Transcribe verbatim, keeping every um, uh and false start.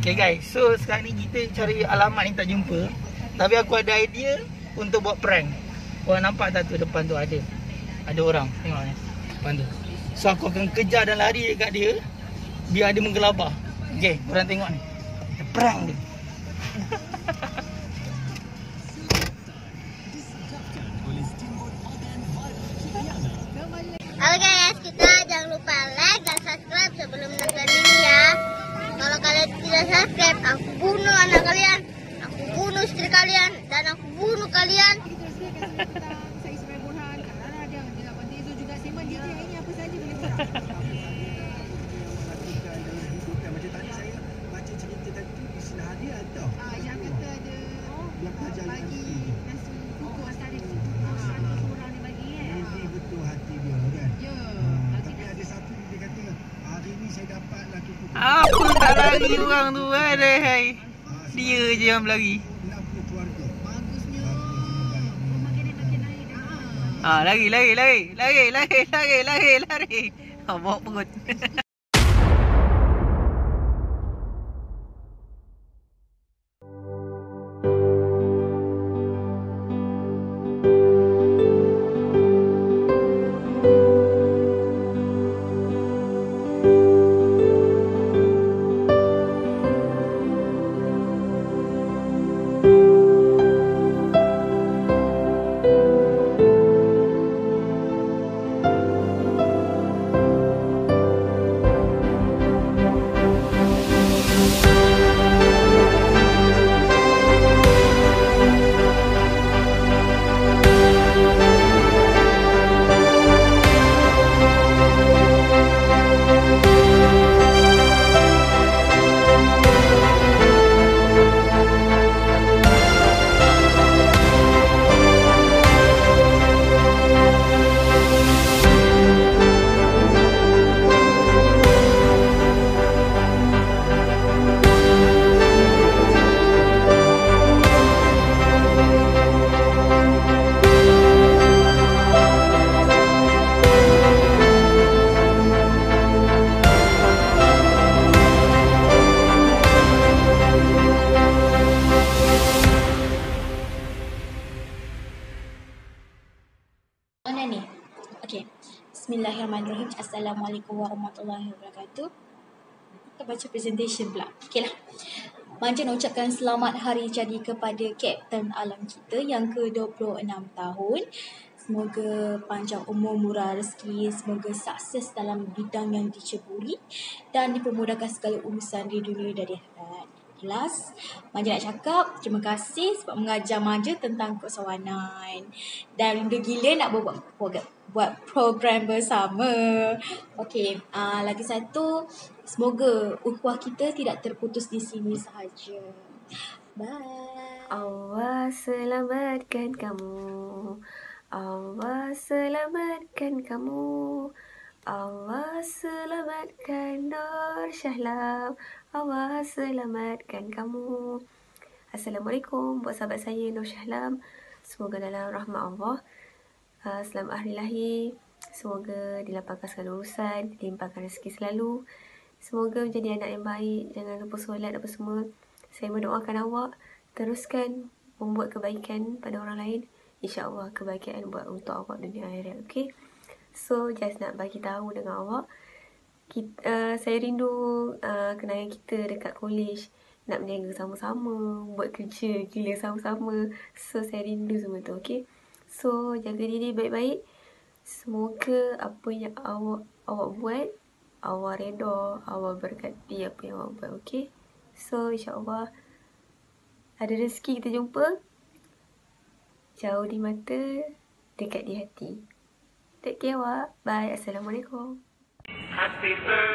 Okay guys, so sekarang ni kita cari alamat ni tak jumpa. Tapi aku ada idea untuk buat prank. Korang nampak tak tu depan tu ada Ada orang, tengok ni depan tu. So aku akan kejar dan lari dekat dia biar dia menggelabah. Okay, korang tengok ni. Kita prank dia. Halo guys, kita jangan lupa like dan subscribe sebelum nonton ini ya. Kalau kalian tidak subscribe, aku bunuh anak kalian, aku bunuh istri kalian, dan aku bunuh kalian. Saya Ismail Burhan, Kak Rara ada, dia Pantai Izzul juga. Seman D J hari ni apa saja boleh buat. Macam tadi saya baca cerita tadi Istilah hadiah tau. Ah, yang kata ada Yang ajar bagi nasi kuku asari seratus orang dia bagi kan. Ini betul hati dia kan. Ya. Hmm, tapi ada satu dia kata hari ni saya dapat laki kuku. Apa tak lari orang tu ada hai. Dia je yang berlari. enam puluh keluarga. Bagusnya. Oh, makin ni makin naik dah. Ah, lari lari lari lari lari lari lari lari. Ah, bawa perut. Mana ni? Okey. Bismillahirrahmanirrahim. Assalamualaikum warahmatullahi wabarakatuh. Kita baca presentation pula. Okeylah. Manja nak ucapkan selamat hari jadi kepada Kapten Alam kita yang ke dua puluh enam tahun. Semoga panjang umur, murah rezeki, semoga sukses dalam bidang yang diceburi dan dipermudahkan segala urusan di dunia dan di akhirat. Kelas, Manja nak cakap terima kasih sebab mengajar Manja tentang keusahawanan dan rindu gila nak buat, buat, buat program bersama. Okey, uh, lagi satu, semoga ukhuwah kita tidak terputus di sini sahaja. Bye. Allah selamatkan kamu, Allah selamatkan kamu, Allah selamatkan Nur Syahlam, Allah selamatkan kamu. Assalamualaikum buat sahabat saya Nur Syahlam. Semoga dalam rahmat Allah uh, selamat hari lahir. Semoga dilapangkan segala urusan, dilimpahkan rezeki selalu. Semoga menjadi anak yang baik, jangan lupa solat apa semua. Saya mendoakan awak teruskan membuat kebaikan pada orang lain. InsyaAllah kebahagiaan buat untuk awak dunia akhirat. Okay, so just nak bagi tahu dengan awak, kita, uh, saya rindu uh, kenangan kita dekat college, nak berniaga sama-sama, buat kerja gila sama-sama. So saya rindu semua tu. Okay, so jaga diri baik-baik. Semoga apa yang awak awak buat, awak redha, awak berkati apa yang awak buat. Okay, so insyaAllah ada rezeki kita jumpa. Jauh di mata, dekat di hati. Take care awak. Bye. Assalamualaikum. Happy birthday.